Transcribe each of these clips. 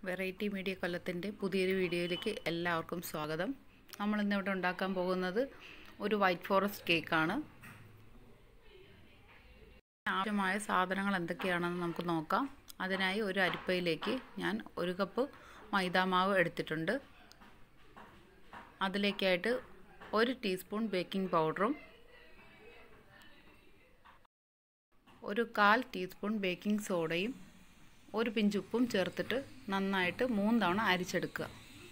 Variety media കൊല്ലത്തിൻ്റെ പുതിയൊരു വീഡിയോയിലേക്ക് എല്ലാവർക്കും സ്വാഗതം. നമ്മൾ ഇന്നിവിടെ ഉണ്ടാക്കാൻ പോകുന്നത് ഒരു വൈറ്റ് ഫോറസ്റ്റ് കേക്കാണ്. ആവശ്യമായ സാധനങ്ങൾ എന്തൊക്കെയാണെന്ന് നമുക്ക് നോക്കാം. അതിനായി ഒരു അരിപ്പയിലേക്ക് ഞാൻ 1 കപ്പ് മൈദാമാവ് എടുത്തിട്ടുണ്ട്. അതിലേക്കായിട്ട് 1 ടീസ്പൂൺ ബേക്കിംഗ് പൗഡറും 1/4 ടീസ്പൂൺ ബേക്കിംഗ് സോഡയും 1 പിഞ്ച് ഉപ്പും ചേർത്തിട്ട് നന്നായിട്ട് 3 തവണ അരിച്ചെടുക്കുക.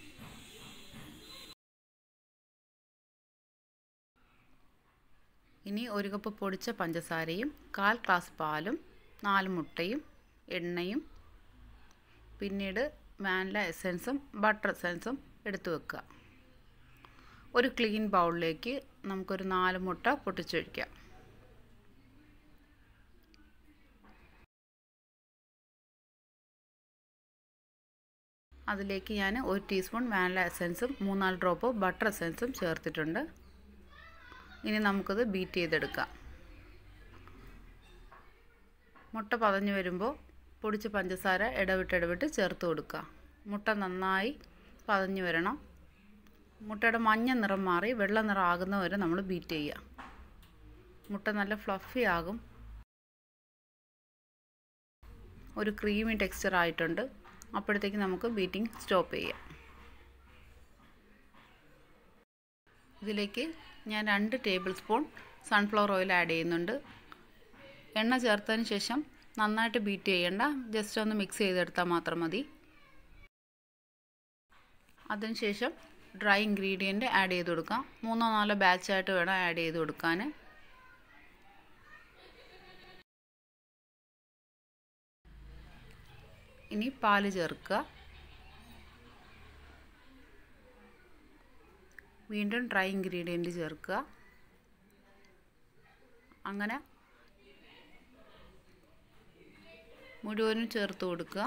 ഇനി 1 കപ്പ് പൊടിച്ച പഞ്ചസാരയും 1/4 ഗ്ലാസ് പാലും 4 മുട്ടയും എണ്ണയും പിന്നീട് വാനില എസൻസും ബട്ടർ എസൻസും എടുത്തു വെക്കുക. ഒരു ക്ലീൻ ബൗളിലേക്ക് നമുക്കൊരു 4 മുട്ട പൊട്ടിച്ചൊഴിക്കാം. അതിലേക്ക് ഞാൻ 1 ടീസ്പൂൺ വാനില എസൻസും 3-4 ഡ്രോപ്പ് ബട്ടർ എസൻസും ചേർത്തിട്ടുണ്ട്. ഇനി നമുക്കത് ബീറ്റ് ചെയ്തെടുക്കാം. മുട്ട പതഞ്ഞു വരുമ്പോൾ പൊടിച്ച പഞ്ചസാര ഇടവിട്ട് ചേർത്ത് കൊടുക്കുക. മുട്ട നന്നായി പതഞ്ഞു വരണം. മുട്ടയുടെ മഞ്ഞ നിറം മാറി വെള്ള നിറം ആകുന്നവരെ നമ്മൾ ബീറ്റ് ചെയ്യുക. മുട്ട നല്ല ഫ്ലഫി ആകും. ഒരു ക്രീമി ടെക്സ്ചർ ആയിട്ടുണ്ട്. അപ്പോഴത്തേക്ക് നമുക്ക് ബീറ്റിംഗ് സ്റ്റോപ്പ് ചെയ്യാം. ഇതിലേക്ക് ഞാൻ 2 table spoon sunflower oil add ചെയ്യുന്നുണ്ട്. എണ്ണ ചേർത്തതിന് ശേഷം നന്നായിട്ട് ബീറ്റ് ചെയ്യേണ്ട, ജസ്റ്റ് ഒന്ന് മിക്സ് ചെയ്തെടുത്താൽ മാത്രം മതി. അതിനുശേഷം ഡ്രൈ ഇൻഗ്രീഡിയൻറ്റ് ആഡ് ചെയ്ത് കൊടുക്കാം. 3-4 ബാച്ചായിട്ട് വേണം ആഡ് ചെയ്ത് കൊടുക്കാൻ. ഇനി പാല് ചേർക്കുക. വീണ്ടും ഡ്രൈ ഇൻഗ്രീഡിയൻറ്റ് ചേർക്കുക. അങ്ങനെ മുഴുവനും ചേർത്ത് കൊടുക്കുക.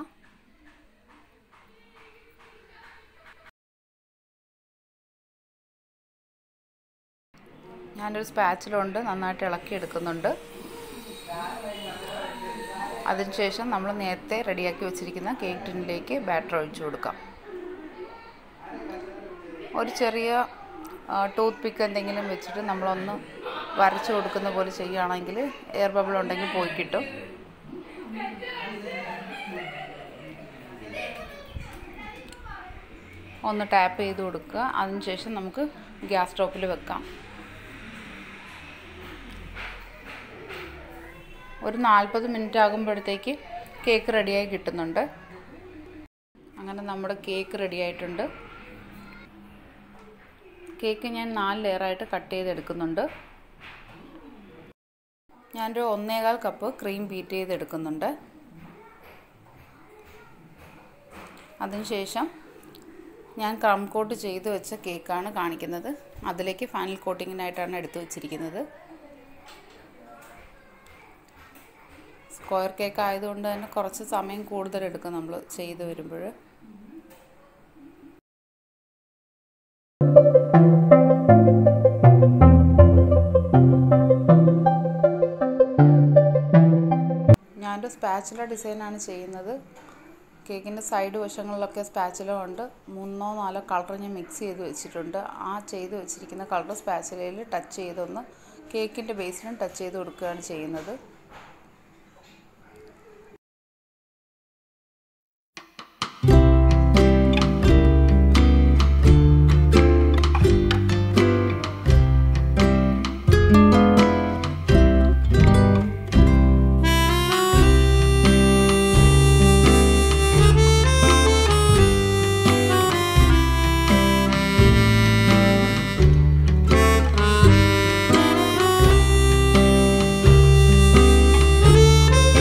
ഞാനൊരു സ്പാച്ചില കൊണ്ട് നന്നായിട്ട് ഇളക്കി എടുക്കുന്നുണ്ട്. അതിനുശേഷം നമ്മൾ നേരത്തെ റെഡിയാക്കി വെച്ചിരിക്കുന്ന കേക്ക് ടിന്നിലേക്ക് ബാറ്റർ ഒഴിച്ചു കൊടുക്കാം. ഒരു ചെറിയ ടൂത്ത് പിക്ക് എന്തെങ്കിലും വെച്ചിട്ട് നമ്മളൊന്ന് വരച്ചു കൊടുക്കുന്ന പോലെ ചെയ്യുകയാണെങ്കിൽ എയർ ബബിൾ ഉണ്ടെങ്കിൽ പോയി കിട്ടും. ഒന്ന് ടാപ്പ് ചെയ്ത് കൊടുക്കുക. അതിനുശേഷം നമുക്ക് ഗ്യാസ് സ്റ്റോപ്പിൽ വെക്കാം. ഒരു 40 മിനിറ്റ് ആകുമ്പോഴത്തേക്ക് കേക്ക് റെഡിയായി കിട്ടുന്നുണ്ട്. അങ്ങനെ നമ്മുടെ കേക്ക് റെഡി ആയിട്ടുണ്ട്. കേക്ക് ഞാൻ 4 ലെയറായിട്ട് കട്ട് ചെയ്തെടുക്കുന്നുണ്ട്. ഞാനൊരു 1/4 കപ്പ് ക്രീം ബീറ്റ് ചെയ്തെടുക്കുന്നുണ്ട്. അതിനുശേഷം ഞാൻ ക്രം കോട്ട് ചെയ്ത് വെച്ച കേക്കാണ് കാണിക്കുന്നത്. അതിലേക്ക് ഫൈനൽ കോട്ടിങ്ങിനായിട്ടാണ് എടുത്തു വച്ചിരിക്കുന്നത്. സ്ക്വയർ കേക്ക് ആയതുകൊണ്ട് തന്നെ കുറച്ച് സമയം കൂടുതലെടുക്കും നമ്മൾ ചെയ്ത് വരുമ്പോൾ. ഞാനൊരു സ്പാച്ചുല ഡിസൈനാണ് ചെയ്യുന്നത്. കേക്കിൻ്റെ സൈഡ് വശങ്ങളിലൊക്കെ സ്പാച്ചുല കൊണ്ട് 3-4 കളർ ഞാൻ മിക്സ് ചെയ്ത് വെച്ചിട്ടുണ്ട്. ആ ചെയ്ത് വെച്ചിരിക്കുന്ന കളർ സ്പാച്ചുലയിൽ ടച്ച് ചെയ്തൊന്ന് കേക്കിൻ്റെ ബേസിലും ടച്ച് ചെയ്ത് കൊടുക്കുകയാണ് ചെയ്യുന്നത്.